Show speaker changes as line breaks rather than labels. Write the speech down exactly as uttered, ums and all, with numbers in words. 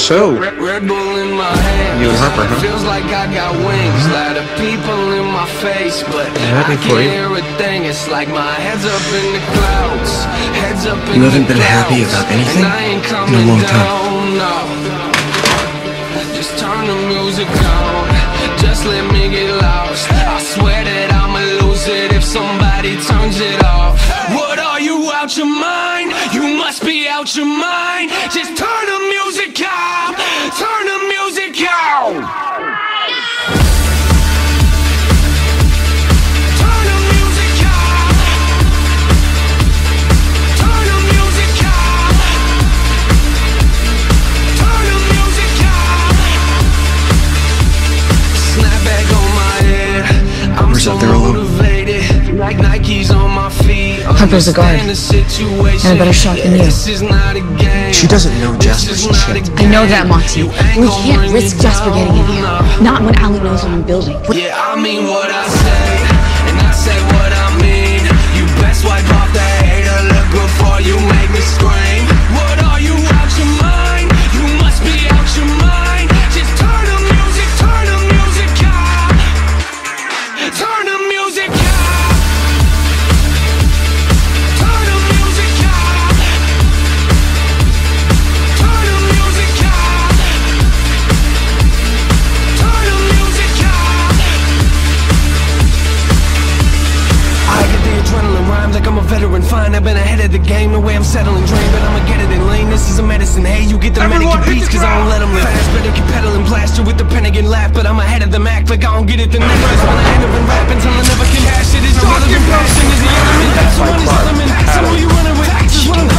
So, you
Red Bull in my hand.
and Harper, huh?
Feels like I got wings. Lot of people in my face, but
happy
I
for
can't
you.
hear a thing. It's like my head's up in the clouds. Heads up in
You haven't
the
been happy
clouds.
about anything
And I ain't
in a
coming
long time.
down, no. Just turn the music on. Just let me get lost. I swear that I'ma lose it if somebody turns it off. What are you, out your mind? You must be out your mind. Just turn the music out. Turn the music out. Turn the music out. Turn the music out. Turn the music out. Snapback on my head. I'm
Harper's
so
out there alone.
motivated. Like Nike's on my feet.
Harper's a guard,
and a
better shot than you.
This is not a game.
She doesn't know Jasper.
This is
She's
not a
shit.
I know that,
game.
Monty.
You ain't
We
gonna
can't
bring
risk
me
Jasper getting in here.
down,
Not when Alec knows what I'm building.
yeah, I mean what I say, and I say what I mean. You best wipe off the hater look before you make me scream. What are you, out your mind? You must be out your mind. Just turn the music, turn the music out. Turn the music out. Turn the music out. Turn the music out. Turn the music out. I get the adrenaline rhymes like I'm a veteran. Fine, I've been ahead of the game. The way I'm settling drain, but I'ma get it in lane. This is a medicine. Hey, you get the
Everyone
Medicare
hit
beats,
the
cause I don't let them live fast. Better keep pedaling, blast you with the Pentagon laugh. But I'm ahead of the Mac, like I don't get it. The next when I end up in rap until I never can cash it. It's irrelevant. Passion is the element. That's the one is element. Some of you running with axes when I'm